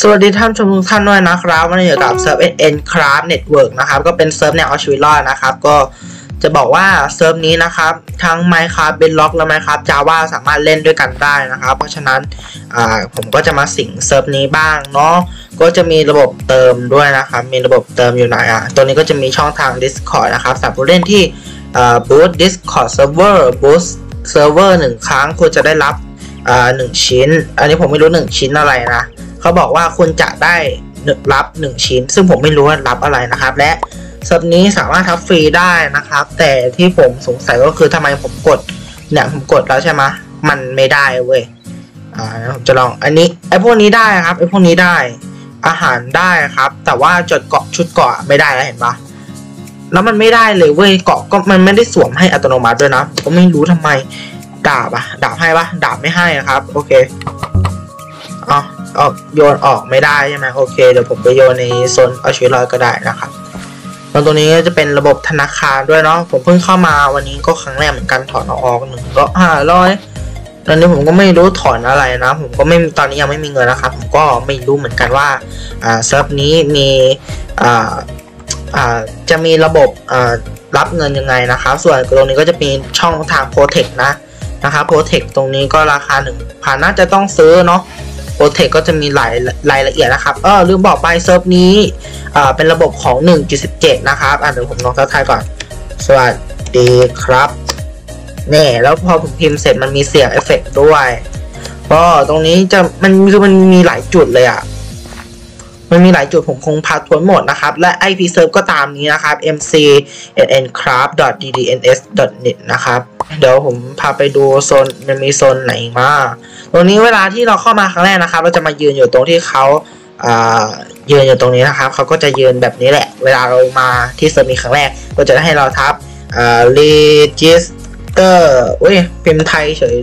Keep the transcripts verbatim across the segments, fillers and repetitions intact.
สวัสดีท่านชมทุกท่านด้วยนะครับวันนี้อยู่กับเซิร์ฟ N-Craft Network นะครับก็เป็นเซิร์ฟแนวเอาชีวิตรอดนะครับก็จะบอกว่าเซิร์ฟนี้นะครับทั้ง Minecraft Bedrock และ Minecraft Java สามารถเล่นด้วยกันได้นะครับเพราะฉะนั้นอ่าผมก็จะมาสิงเซิร์ฟนี้บ้างเนาะก็จะมีระบบเติมด้วยนะครับมีระบบเติมอยู่ไหนอ่ะตัวนี้ก็จะมีช่องทาง Discord นะครับสำหรับผู้เล่นที่อ่า Boost Discord Server Boost Server หนึ่งครั้งคุณจะได้รับอ่าหนึ่งชิ้นอันนี้ผมไม่รู้หนึ่งชิ้นอะไรนะเขาบอกว่าคุณจะได้รับหนึ่งชิ้นซึ่งผมไม่รู้ว่ารับอะไรนะครับและเซิร์ฟนี้สามารถทับฟรีได้นะครับแต่ที่ผมสงสัยก็คือทำไมผมกดเนี่ยผมกดแล้วใช่ไหมมันไม่ได้เว้ยอ่าผมจะลองอันนี้ไอพวกนี้ได้ครับไอพวกนี้ได้อาหารได้ครับแต่ว่าจดเกาะชุดเกาะไม่ได้แล้วเห็นปะแล้วมันไม่ได้เลยเว้ยเกาะก็มันไม่ได้สวมให้อัตโนมัติด้วยนะผมก็ไม่รู้ทำไมดาบอะดาบให้ปะดาบไม่ให้ครับโอเคอ๋อออกโยนออกไม่ได้ใช่ไหมโอเคเดี๋ยวผมไปโยนในโซนเอาชีวิตรอดก็ได้นะครับแล้วตรงนี้ก็จะเป็นระบบธนาคารด้วยเนาะผมเพิ่งเข้ามาวันนี้ก็ครั้งแรกเหมือนกันถอนออกหนึ่งก็ห้าร้อยตอนนี้ผมก็ไม่รู้ถอนอะไรนะผมก็ไม่ตอนนี้ยังไม่มีเงินนะครับผมก็ไม่รู้เหมือนกันว่าอ่าเซิร์ฟนี้มีอ่าอ่าจะมีระบบอ่ารับเงินยังไงนะครับส่วนตรงนี้ก็จะมีช่องทางโปรเทคนะนะครับโปรเทคตรงนี้ก็ราคาหนึ่งพันน่าจะต้องซื้อเนาะโปรเทคก็จะมีหลายรายละเอียดนะครับเออลืมบอกไปเซิร์ฟนี้อ่าเป็นระบบของ หนึ่งจุดสิบเจ็ด นะครับอ่ะเดี๋ยวผมลองทักทายก่อนสวัสดีครับนี่แล้วพอผมพิมพ์เสร็จมันมีเสียงเอฟเฟกต์ด้วยก็ตรงนี้จะมันคือมันมีหลายจุดเลยอ่ะมันมีหลายจุดผมคงพาทวนหมดนะครับและ ไอ พี Serve ก็ตามนี้นะครับ เอ็ม ซี เอ็น คราฟต์ ดอท ดี ดี เอ็น เอส ดอท เน็ต นะครับเดี๋ยวผมพาไปดูโซนมันมีโซนไหนมาตรงนี้เวลาที่เราเข้ามาครั้งแรกนะครับเราจะมายืนอยู่ตรงที่เขาอ่ายืนอยู่ตรงนี้นะครับเขาก็จะยืนแบบนี้แหละเวลาเรามาที่เซิร์ฟนี้ครั้งแรกก็จะให้เราทับอ่า register อุ้ยพิมพ์ไทยเฉย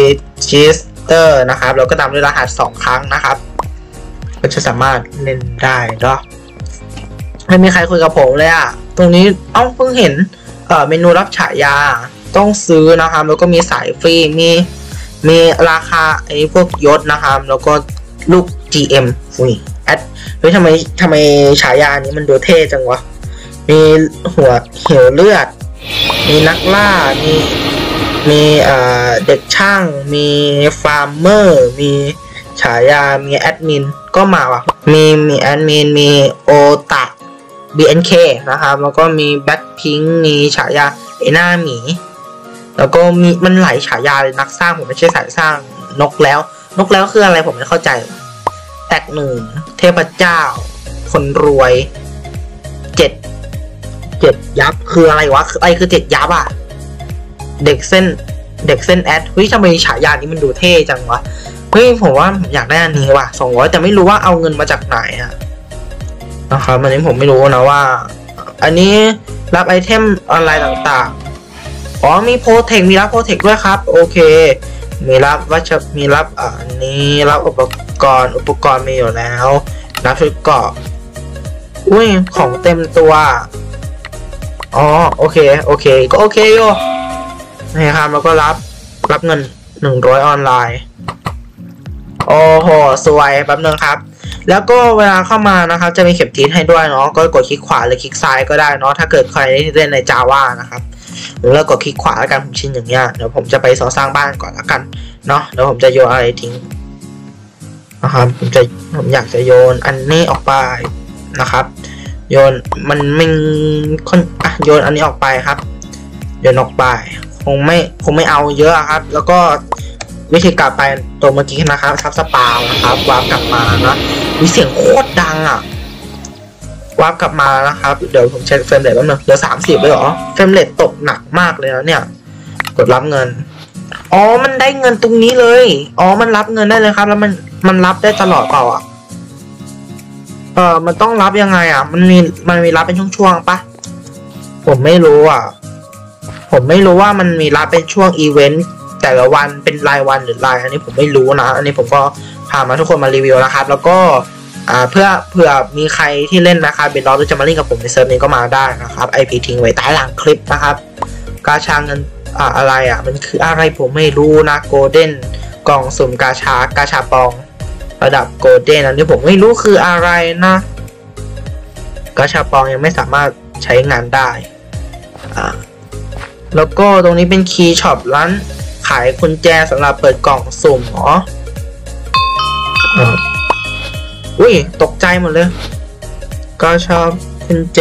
register นะครับแล้วก็ตามด้วยรหัสสองครั้งนะครับก็จะสามารถเล่นได้เนาะไม่มีใครคุยกับผมเลยอะตรงนี้เอ้าเพิ่งเห็นเอ่อเมนูรับฉายาต้องซื้อนะครับแล้วก็มีสายฟรีมีมีราคาไอ้พวกยศนะครับแล้วก็ลูก จี เอ็ม อุ้ยแอดเฮ้ยทำไมทำไมฉายานี้มันดูเท่จังวะมีหัวเหี่ยวเลือดมีนักล่ามีมีเอ่อเด็กช่างมีฟาร์มเมอร์มีฉายามีแอดมินก็มาว่ะมีมีแอดมินมีโอตะ บี เอ็น เค นะครับแล้วก็มีแบ็คพิงค์มีฉายาไอหน้าหมีแล้วก็มีมันหลายฉายาเลยนักสร้างผมไม่ใช่สายสร้างนกแล้วนกแล้วคืออะไรผมไม่เข้าใจแตกหนึ่งเทพเจ้าคนรวยเจ็ดเจ็ดยับคืออะไรวะอะไรคือเจ็ดยับอ่ะเด็กเส้นเด็กเส้นแอดเฮ้ยทำไมฉายานี้มันดูเท่จังวะเฮ้ยผมว่าอยากได้อันนี้ว่ะสองร้อยแต่ไม่รู้ว่าเอาเงินมาจากไหนอะนะครับอันนี้ผมไม่รู้นะว่าอันนี้รับไอเทมอะไรต่างๆอ๋อมีโปรเทคมีรับโปรเทคด้วยครับโอเคมีรับวัชมีรับอันนี้รับอุปกรณ์อุปกรณ์มีอยู่แล้วรับชุดเกราะอุ้ยของเต็มตัวอ๋อโอเคโอเคก็โอเคโย่นี่ครับแล้วก็รับรับเงินหนึ่งร้อยออนไลน์โอ้โหสวยแป๊บนึงครับแล้วก็เวลาเข้ามานะครับจะมีเข็มทิศให้ด้วยเนาะก็กดคลิกขวาหรือคลิกซ้ายก็ได้เนาะถ้าเกิดใครเล่นใน Java นะครับหรือเรากดคลิกขวาแล้วกันผมชินอย่างเงี้ยเดี๋ยวผมจะไปสร้างบ้านก่อนแล้วกันเนาะเดี๋ยวผมจะโยนอะไรทิ้งนะครับผมจะผมอยากจะโยนอันนี้ออกไปนะครับโยนมันไม่ค่อนอ่ะโยนอันนี้ออกไปครับโยนออกไปคงไม่คงไม่เอาเยอะครับแล้วก็วิธีการไปตัวเมื่อกี้นะครับทับสปาวนะครับวาร์ปกลับมานะมีเสียงโคตรดังอ่ะวาร์ปกลับมานะครับเดี๋ยวผมเช็คเฟรมเรทแป๊บนึงเหลือสามสิบเลยเหรอเฟรมเรทตกหนักมากเลยนะเนี่ยกดรับเงินอ๋อมันได้เงินตรงนี้เลยอ๋อมันรับเงินได้เลยครับแล้วมันมันรับได้ตลอดเปล่าอ่ะเออมันต้องรับยังไงอ่ะมันมีมันมีรับเป็นช่วงๆปะผมไม่รู้อ่ะผมไม่รู้ว่ามันมีรับเป็นช่วงอีเวนต์แต่ละวันเป็นรายวันหรือรายอันนี้ผมไม่รู้นะอันนี้ผมก็พามาทุกคนมารีวิวนะครับแล้วก็อ่าเพื่อเผื่อมีใครที่เล่นนะครับเบนล็อกจะมาเล่นกับผมในเซิร์ฟนี้ก็มาได้นะครับ ไอ พี ทิ้งไว้ใต้หลังคลิปนะครับกาชาเงินอ่าอะไรอ่ะมันคืออะไรผมไม่รู้นะโกลเด้นกล่องสุ่มกาชากาชาปองระดับโกลเด้นอันนี้ผมไม่รู้คืออะไรนะกาชาปองยังไม่สามารถใช้งานได้อ่าแล้วก็ตรงนี้เป็นคีย์ช็อปร้านขายกุญแจสำหรับเปิดกล่องสุ่มเหรออ่าอุ้ยตกใจหมดเลยก็ชอบกุญแจ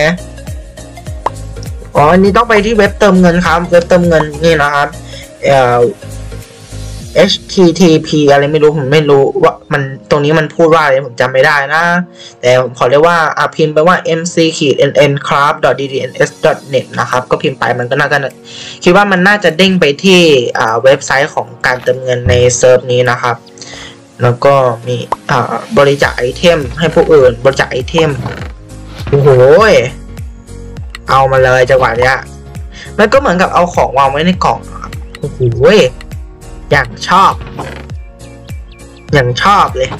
อ๋ออันนี้ต้องไปที่เว็บเติมเงินครับเว็บเติมเงินนี่นะครับเอ่อ เอช ที ที พี อะไรไม่รู้ผมไม่รู้ว่ามันตรงนี้มันพูดว่าอะไรผมจำไม่ได้นะแต่ผมขอเรียกว่าอาพิมพ์ไปว่า เอ็ม ซี เอ็น เอ็น คราฟ ดอท ดี ดี เอ็น เอส ดอท เน็ต นะครับก็พิมพ์ไปมันก็น่าจะคิดว่ามันน่าจะเด้งไปที่อ่าเว็บไซต์ของการเติมเงินในเซิร์ฟนี้นะครับแล้วก็มีอ่าบริจาคไอเทมให้ผู้อื่นบริจาคไอเทมโอ้โหเอามาเลยจังหวะเนี้ยมันก็เหมือนกับเอาของวางไว้ในกล่องโอ้โหอย่างชอบอย่างชอบเลย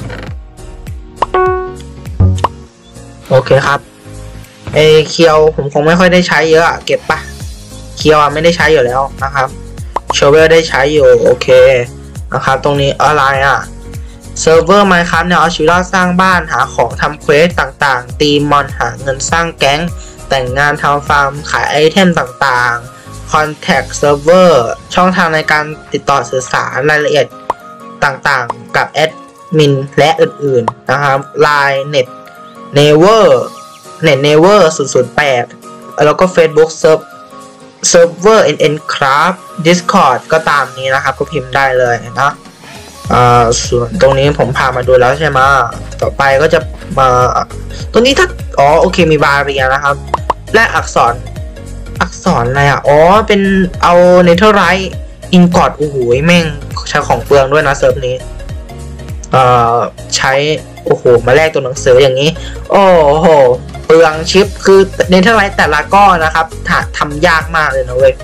โอเคครับไอเคียวผมคงไม่ค่อยได้ใช้เยอะเก็บปะเคียวไม่ได้ใช้อยู่แล้วนะครับโชเวลได้ใช้อยู่โอเคนะครับตรงนี้อะไรอ่ะเซิร์ฟเวอร์ Minecraft เนี่ยเอาชีวิตรอดสร้างบ้านหาของทำเควสต่างๆตีมอนหาเงินสร้างแก๊งแต่งงานทำฟาร์มขายไอเทมต่างๆ Contact Server ช่องทางในการติดต่อสื่อสารรายละเอียดต่างๆกับแอดมินและอื่นๆนะครับ ไลน์ Net Never Net Never ศูนย์ ศูนย์ แปดแล้วก็ Facebook Server เอ็น เอ็น Craft Discord ก็ตามนี้นะครับก็พิมพ์ได้เลยนะอ่าส่วนตรงนี้ผมพามาดูแล้วใช่ไหมต่อไปก็จะมาตรงนี้ถ้าอ๋อโอเคมีบาเรียนะครับและอักษรอักษรอะไรอ่ะอ๋อเป็นเอาเนเธอร์ไรท์อินกอดโอ้โหแม่งใช้ของเปลืองด้วยนะเซิร์ฟนี้เอ่อใช้โอ้โหมาแลกตัวหนังสืออย่างนี้โอ้โหเปลืองชิปคือเนเธอร์ไรท์แต่ละก้อนนะครับทำยากมากเลยนะเว้ย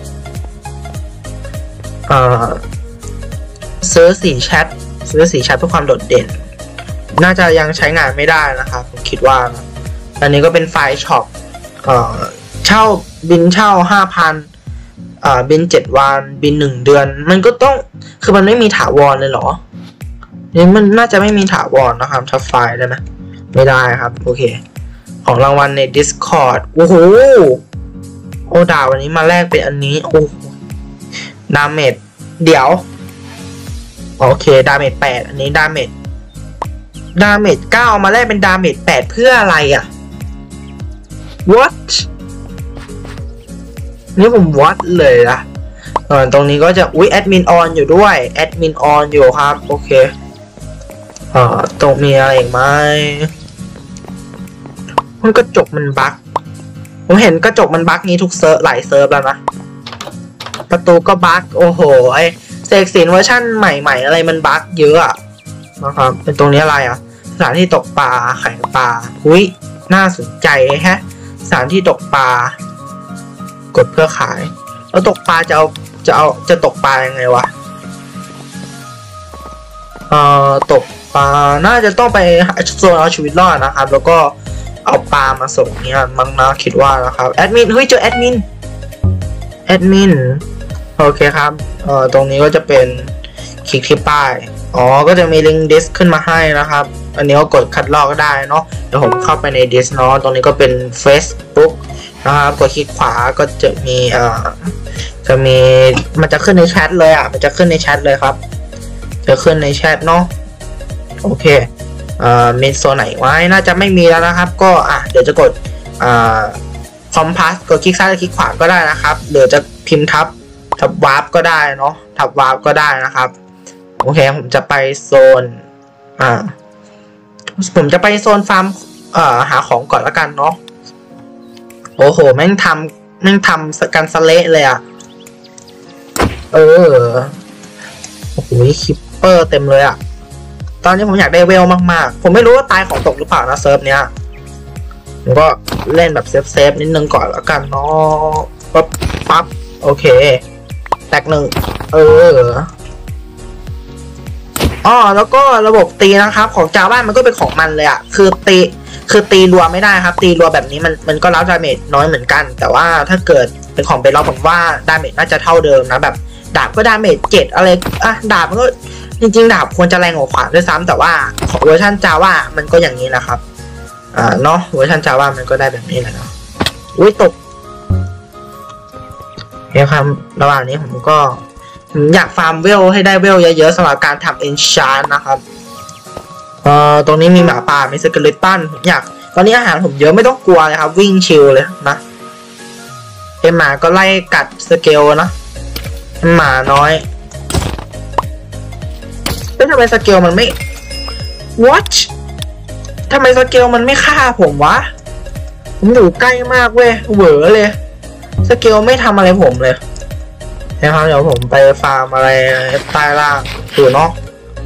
เอ่อซื้อสีแชทซื้อสีแชทเพื่อความโดดเด่นน่าจะยังใช้งานไม่ได้นะครับผมคิดว่าอันนี้ก็เป็นไฟล์ช็อปเอ่อเช่าบินเช่าห้าพันอ่าบินเจ็ดวันบินหนึ่งเดือนมันก็ต้องคือมันไม่มีถาวรเลยเหรอนี่มันน่าจะไม่มีถาวรนะครับทับไฟล์ได้ไหมไม่ได้ครับโอเคของรางวัลใน Discord โอ้โหโอ้ดาววันนี้มาแลกเป็นอันนี้โอ้ดาเมจเดี๋ยวโอเคดาเมจแปดอันนี้ดาเมจดาเมจเก้ามาแลกเป็นดาเมจแปดเพื่ออะไรอ่ะ what นี่ผมวัดเลยนะเออตรงนี้ก็จะอุ๊ยแอดมินออนอยู่ด้วยแอดมินออนอยู่ครับโอเคเอ่อตรงมีอะไรอีกไหมมันกระจกมันบั๊กผมเห็นกระจกมันบั๊กนี้ทุกเซิร์ฟหลายเซิร์ฟแล้วนะประตูก็บั๊กโอ้โหไอเสกสินเวอร์ชั่นใหม่ๆอะไรมันบั๊กเยอะนะครับเป็นตรงนี้อะไรอ่ะสถานที่ตกปลาขายปลาอุ๊ยน่าสนใจแฮะสถานที่ตกปลากดเพื่อขายแล้วตกปลาจะเอาจะเอาจะตกปลายังไงวะเอ่อตกปลาน่าจะต้องไปโซนเอาชีวิตรอดนะครับแล้วก็เอาปลามาส่งเนี่ยมั้งนะคิดว่านะครับแอดมินเฮ้ยเจอแอดมินแอดมินโอเคครับเอ่อตรงนี้ก็จะเป็นคลิกที่ป้ายอ๋อก็จะมีลิงก์ดิสขึ้นมาให้นะครับอันนี้ก็กดคัดลอกก็ได้เนาะเดี๋ยวผมเข้าไปในดิสเนาะตรงนี้ก็เป็น Facebook นะครับกดคลิกขวาก็จะมีเอ่อจะมีมันจะขึ้นในแชทเลยอ่ะมันจะขึ้นในแชทเลยครับจะขึ้นในแชทเนาะโอเคเอ่อมีโซนไหนไว้น่าจะไม่มีแล้วนะครับก็อ่ะเดี๋ยวจะกดอ่าคอมพาสกดคลิกซ้ายหรือคลิกขวาก็ได้นะครับหรือจะพิมพ์ทับทับวาร์ปก็ได้เนาะทับวาร์ปก็ได้นะครับโอเคผมจะไปโซนอ่าผมจะไปโซนฟาร์มเอ่อหาของก่อนละกันเนาะโอ้โหแม่งทำแม่งทำกันสเละเลยอะเออโอ้โหคิปเปอร์เต็มเลยอะตอนนี้ผมอยากได้เวลมากๆผมไม่รู้ว่าตายของตกหรือเปล่านะเซิร์ฟเนี้ยผมก็เล่นแบบเซฟเซฟนิดนึงก่อนละกันเนาะปั๊บปั๊บโอเคแตกหนึ่งเอออ๋อแล้วก็ระบบตีนะครับของจาว่ามันก็เป็นของมันเลยอะคือตีคือตีรัวไม่ได้ครับตีรัวแบบนี้มันมันก็รับดาเมจน้อยเหมือนกันแต่ว่าถ้าเกิดเป็นของเป็นล็อกผมว่าดาเมจน่าจะเท่าเดิมนะแบบดาบก็ดาเมจเจ็ดอะไรอ่ะดาบมันก็จริงๆดาบควรจะแรงกว่าขวานด้วยซ้ำแต่ว่าของเวอร์ชันจาว่ามันก็อย่างนี้นะครับอ่าเนาะเวอร์ชันจาว่ามันก็ได้แบบนี้แหละเนาะอุ้ยตกเฮ้ยครับระหว่างนี้ผมก็อยากฟาร์มเวลให้ได้เวลเยอะๆสำหรับการทำเอนชานนะครับเอ่อตรงนี้มีหมาป่ามีสเกเลตันผมอยากตอนนี้อาหารผมเยอะไม่ต้องกลัวเลยครับวิ่งชิลเลยนะไอหมาก็ไล่กัดสเกลนะหมาน้อยเฮ้ยทำไมสเกลมันไม่ what ทำไมสเกลมันไม่ฆ่าผมวะผมอยู่ใกล้มากเว้ยเหวอเลยสเกลไม่ทำอะไรผมเลยนะครับเดี๋ยวผมไปฟาร์มอะไรใต้ล่างดูเนาะ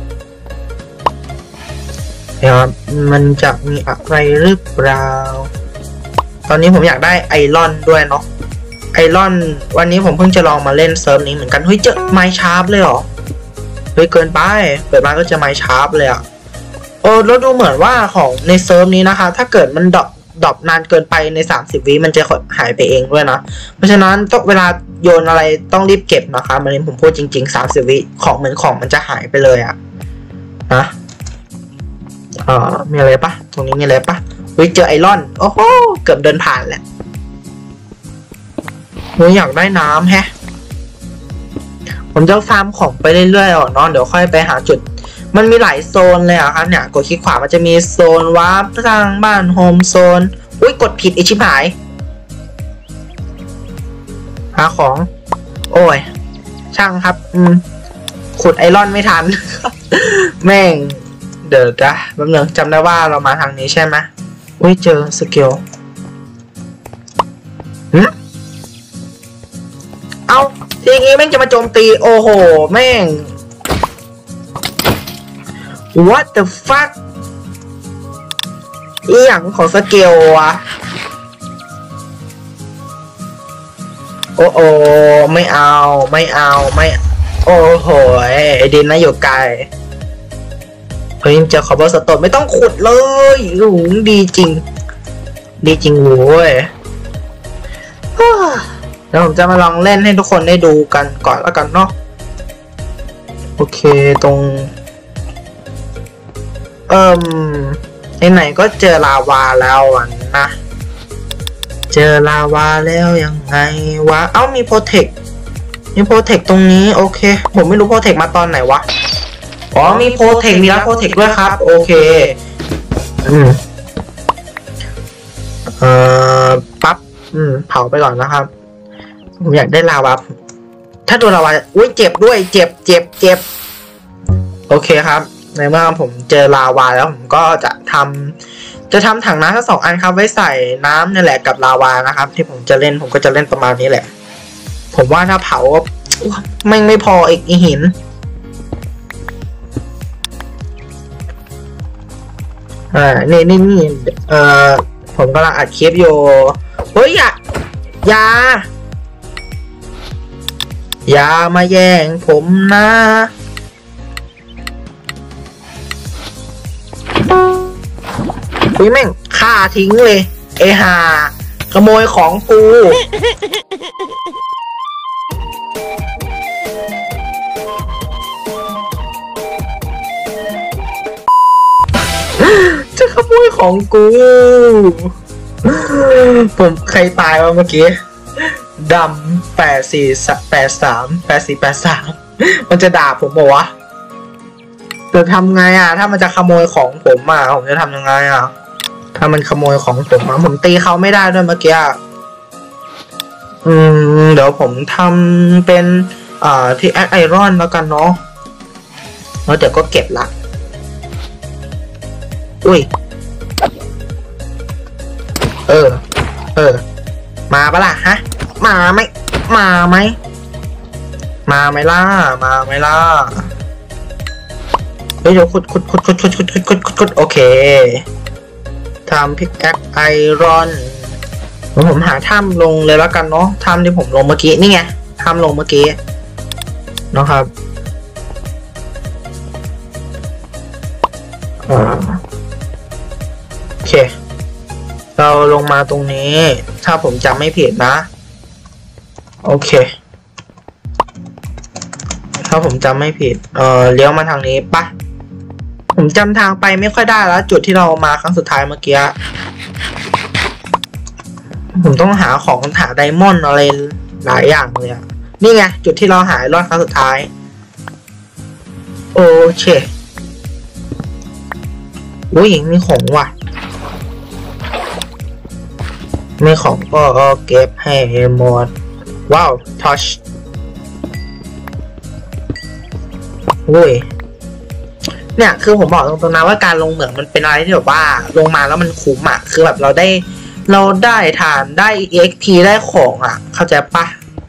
เดี๋ยวมันจะมีอะไรหรือเปล่าตอนนี้ผมอยากได้ไอรอนด้วยเนาะไอรอนวันนี้ผมเพิ่งจะลองมาเล่นเซิร์ฟนี้เหมือนกันเฮ้ยเจอไมค์ชาร์ปเลยเหรอเฮ้ยเกินไปเปิดมาก็จะไมค์ชาร์ปเลยอะโอ้แล้วดูเหมือนว่าของในเซิร์ฟนี้นะคะถ้าเกิดมันดรอปดรอปนานเกินไปในสามสิบวิมันจะหายไปเองด้วยนะเพราะฉะนั้นต้องเวลาโยนอะไรต้องรีบเก็บนะคะวันนี้ผมพูดจริงๆสามสิบวิของเหมือนของมันจะหายไปเลยอะนะเอ่อมีอะไรปะตรงนี้มีอะไรปะเฮ้ยเจอไอรอนโอ้โหเกือบเดินผ่านแหละเฮ้ยอยากได้น้ำแฮะผมจะฟาร์มของไปเรื่อยๆอ่ะเนาะเดี๋ยวค่อยไปหาจุดมันมีหลายโซนเลยอ่ะครับเนี่ยกดคลิกขวามันจะมีโซนวาร์ปสร้างบ้านโฮมโซนอุ้ยกดผิดไอชิบหายหาของโอ้ยช่างครับอืมขุดไอรอนไม่ทัน แม่งเดี๋ยวนะแป๊บนึงจำได้ว่าเรามาทางนี้ใช่ไหมอุ้ยเจอสเกลหืมเอาทีนี้แม่งจะมาโจมตีโอ้โหแม่ง what the fuck อีหยังของสเกลวะโอ้โอไม่เอาไม่เอาไม่โอ้โหไอดินนะอยู่ไกลเฮ้ยเจอคอร์บอสโตนไม่ต้องขุดเลยโอ้โหดีจริงดีจริงโว้ยแล้วผมจะมาลองเล่นให้ทุกคนได้ดูกันก่อนแล้วกันเนาะโอเคตรงเอิ่มไหนๆก็เจอลาวาแล้วนะเจอลาวาแล้วยังไงวะเอ้ามีโปรเทคมีโปรเทคตรงนี้โอเคผมไม่รู้โปรเทคมาตอนไหนวะอ๋อมีโปรเทคมีรับโปรเทคด้วยครับโอเคอืมเอ่อปั๊บอืมเผาไปก่อนนะครับผมอยากได้ลาวาถ้าโดนลาวาอุ้ยเจ็บด้วยเจ็บเจ็บเจ็บโอเคครับในเมื่อผมเจอลาวาแล้วผมก็จะทำจะทำถังน้ำทั้งสองอันครับไว้ใส่น้ำนี่แหละกับลาวานะครับที่ผมจะเล่นผมก็จะเล่นประมาณนี้แหละผมว่าถ้าเผาไม่ไม่พออีกหินอ่านี่นี่นี่เอ่อผมกำลังอัดคลิปอยู่เฮ้ยอย่าอย่าอย่ามาแย่งผมนะคุยแม่งฆ่าทิ้งเลยเอฮาขโมยของกูจะขโมยของกูผมใครตายวะเมื่อกี้ดำแปดสี่แปดสามแปดสี่แปดสามมันจะด่าผมบอกว่าจะทำไงอ่ะถ้ามันจะขโมยของผมอ่ะผมจะทำยังไงอ่ะถ้ามันขโมยของผมอ่ะผมตีเขาไม่ได้ด้วยเมื่อกี้อืมเดี๋ยวผมทำเป็นอ่าที่แอคไอรอนแล้วกันเนาะแล้วเดี๋ยวก็เก็บละอุ้ยเออเออมาปะล่ะฮะมาไหมมาไหมมาไหมล่ะมาไหมล่ะเฮ้ยเดี๋ยวขุดขุดขุดขุดขุดขุดขุดขุดขุดขุดโอเคทำพิกแอคไอรอนผมหาถ้ำลงเลยแล้วกันเนาะถ้ำที่ผมลงเมื่อกี้นี่ไงถ้ำลงเมื่อกี้นะครับโอเคเราลงมาตรงนี้ถ้าผมจำไม่ผิดนะโอเคถ้าผมจำไม่ผิดเออเลี้ยวมาทางนี้ปะผมจำทางไปไม่ค่อยได้แล้วจุดที่เรามาครั้งสุดท้ายเมื่อกี้ผมต้องหาของหาไดมอนด์อะไรหลายอย่างเลยอะนี่ไงจุดที่เราหายรอดครั้งสุดท้ายโอเคอุ้ยมีของว่ะมีของก็เก็บให้หมดว้าวทัชอุ้ยเนี่ยคือผมบอกตรงๆนะว่าการลงเหมืองมันเป็นอะไรที่แบบว่าลงมาแล้วมันคุ้มอ่ะคือแบบเราได้เราได้ฐานได้ อี เอ็กซ์ พี ได้ของอ่ะเข้าใจปะ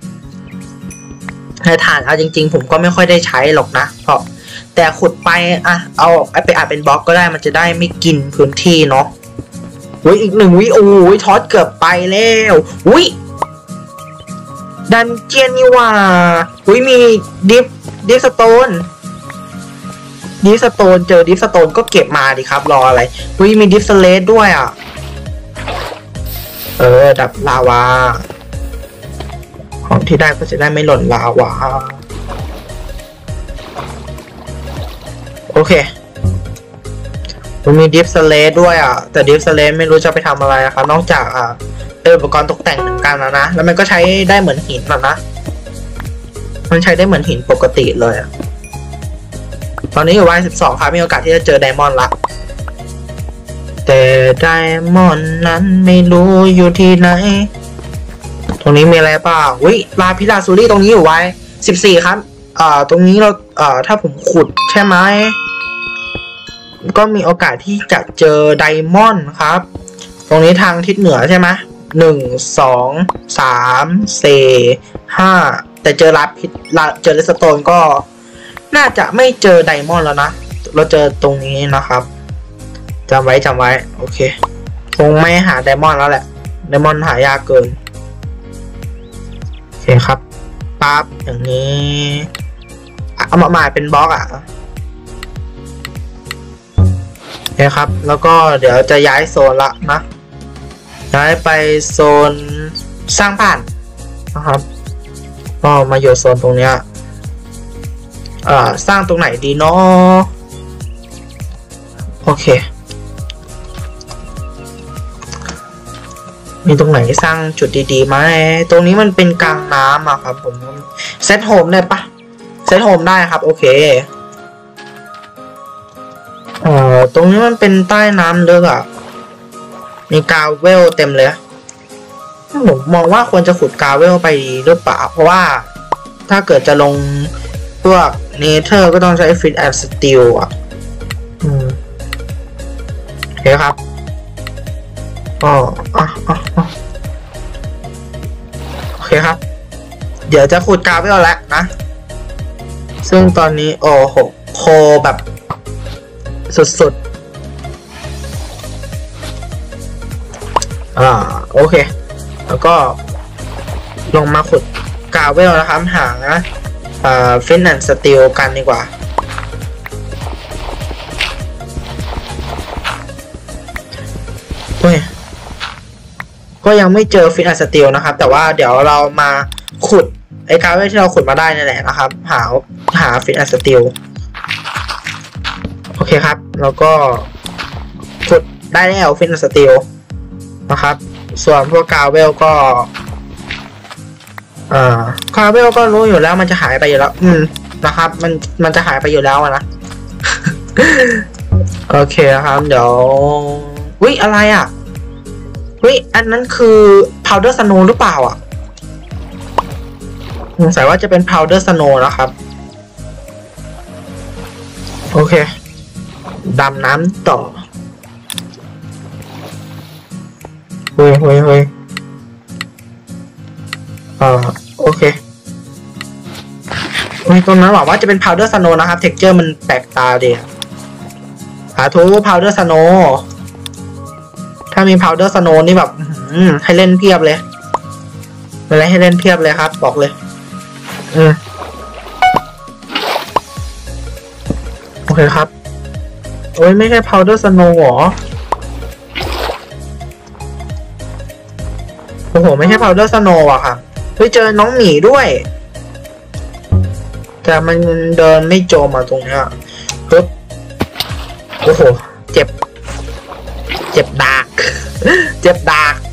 ในฐานเอาจริงๆผมก็ไม่ค่อยได้ใช้หรอกนะเพราะแต่ขุดไปอ่ะเอาไปอาจเป็นบล็อกก็ได้มันจะได้ไม่กินพื้นที่เนาะอุ้ยอีกหนึ่งวิโอ้ยทอสเกือบไปแล้วอุ้ยดันเจียนนี่ว่าอุ้ยมีดิฟดิฟสโตนดิฟสโตนเจอดิฟสโตนก็เก็บมาดิครับรออะไรอุ้ยมีดิฟสเลดด้วยอ่ะเออดับลาวาของที่ได้ก็จะได้ไม่หล่นลาวาโอเคมันมีดิฟสเลดด้วยอ่ะแต่ดิฟสเลดไม่รู้จะไปทำอะไรนะครับนอกจากอ่าเป็นอุปกรณ์ตกแต่งเหมือนกันนะนะแล้วมันก็ใช้ได้เหมือนหินนะนะมันใช้ได้เหมือนหินปกติเลยอ่ะตอนนี้อยู่วัยสิบสองครับมีโอกาสที่จะเจอไดมอนด์ละแต่ไดมอนด์นั้นไม่รู้อยู่ที่ไหนตรงนี้มีอะไรบ้างวิลาพิลาซูรี่ตรงนี้อยู่ไว้สิบสี่ครับอ่าตรงนี้เราอ่าถ้าผมขุดใช่ไหมก็มีโอกาสที่จะเจอไดมอนด์ครับตรงนี้ทางทิศเหนือใช่ไหมหนึ่งสองสามสี่ห้าแต่เจอลาพิลาเจอเลสโตนก็น่าจะไม่เจอไดมอนด์แล้วนะเราเจอตรงนี้นะครับจำไว้จำไว้โอเคคงไม่หาไดมอนด์แล้วแหละไดมอนด์หายากเกินโอเคครับปั๊บอย่างนี้เอามาหมายเป็นบล็อกอ่ะโอเคครับแล้วก็เดี๋ยวจะย้ายโซนละนะย้ายไปโซนสร้างบ้านนะครับก็มาอยู่โซนตรงเนี้ยอ่าสร้างตรงไหนดีเนาะโอเคมีตรงไหนสร้างจุดดีๆไหมตรงนี้มันเป็นกลางน้ำอะครับผมเซตโฮมได้ปะเซตโฮมได้ครับโอเคเอ่อตรงนี้มันเป็นใต้น้ำลึกอะมีกาเวลเต็มเลยผมมองว่าควรจะขุดกาเวลไปหรือเปล่าเพราะว่าถ้าเกิดจะลงพวกเนเธอร์ก็ต้องใช้ฟิตแอนด์สตีลอ่ะอืมโอเคครับอ๋ออ๋ออ๋อโอเคครับเดี๋ยวจะขุดกาเวลแล้วนะซึ่งตอนนี้โอ้โหโคแบบสุดๆอ่าโอเคแล้วก็ลงมาขุดกาเวลนะครับหานะอ่าฟินแอนด์สตีลกันดีกว่าเฮ้ยก็ยังไม่เจอฟินแอนด์สตีลนะครับแต่ว่าเดี๋ยวเรามาขุดไอ้กาเวลที่เราขุดมาได้นี่แหละนะครับหาหาฟินแอนด์สตีลโอเคครับแล้วก็ขุดได้แล้วฟินแอนด์สตีลนะครับส่วนพวกกาเวลก็อ่าคาเวลก็รู้อยู่แล้วมันจะหายไปอยู่แล้วอืมนะครับมันมันจะหายไปอยู่แล้วนะ โอเคครับเดี๋ยววิอะไรอ่ะวิอันนั้นคือ powder snow หรือเปล่าอ่ะสงสัยว่าจะเป็น powder snow นะครับโอเคดำน้ำต่อเฮ้ยเฮ้ยเฮ้ยอ่าโอเคตรงนั้นบอกว่าจะเป็น powder snow นะครับ texture มันแปลกตาดีหาทู powder snow ถ้ามี powder snow นี่แบบให้เล่นเพียบเลยอะไรให้เล่นเพียบเลยครับบอกเลยอืมโอเคครับโอ้ยไม่ใช่ powder snow หรอโอ้โหไม่ใช่ powder snow อ่ะค่ะไปเจอน้องหมีด้วยแต่มันเดินไม่โจมมาตรงเนี้ยปึ๊บโอ้โหเจ็บเจ็บดาก เจ็บดาก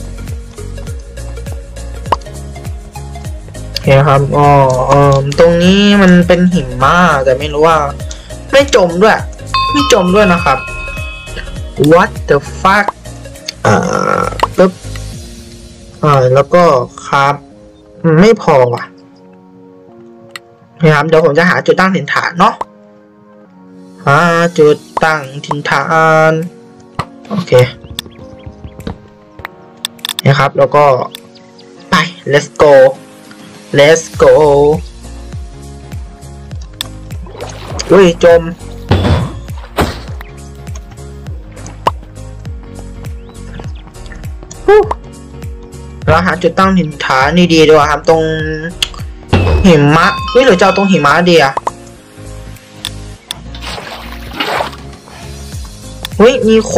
โอเคครับอ๋อเออตรงนี้มันเป็นหิมะแต่ไม่รู้ว่าไม่จมด้วยไม่จมด้วยนะครับ what the fuck อ่าปึ๊บอ่าแล้วก็ครับไม่พอว่ะนะครับเดี๋ยวผมจะหาจุดตั้งถิ่นฐานเนาะหาจุดตั้งถิ่นฐานโอเคนะครับแล้วก็ไป let's go let's go อุ้ยจมเราหาจุดตั้งถิ่นฐานนี่ดีดีกว่าครับตรงหิมะเฮ้ยหรือจะเอาตรงหิมะดีอะเฮ้ยมีคน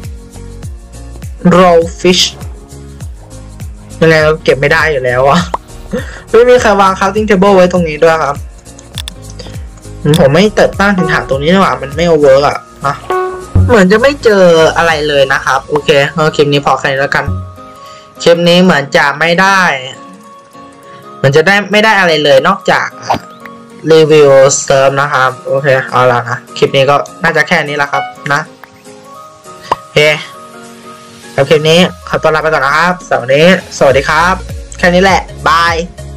raw fish ยังไงเราเก็บไม่ได้อยู่แล้วอะไม่มีใครวาง crafting table ไว้ตรงนี้ด้วยครับผมไม่ติดตั้งถิ่นฐานตรงนี้ดีกว่ามันไม่ over อะนะเหมือนจะไม่เจออะไรเลยนะครับโอเคคลิปนี้พอแค่นี้แล้วกันคลิปนี้เหมือนจะไม่ได้มันจะได้ไม่ได้อะไรเลยนอกจากรีวิวเซิร์ฟนะครับโอเคเอาละนะคลิปนี้ก็น่าจะแค่นี้แหละครับนะโอเคแล้วคลิปนี้ขอตัวลาไปก่อนนะครับสวัสดีสวัสดีครับแค่นี้แหละบาย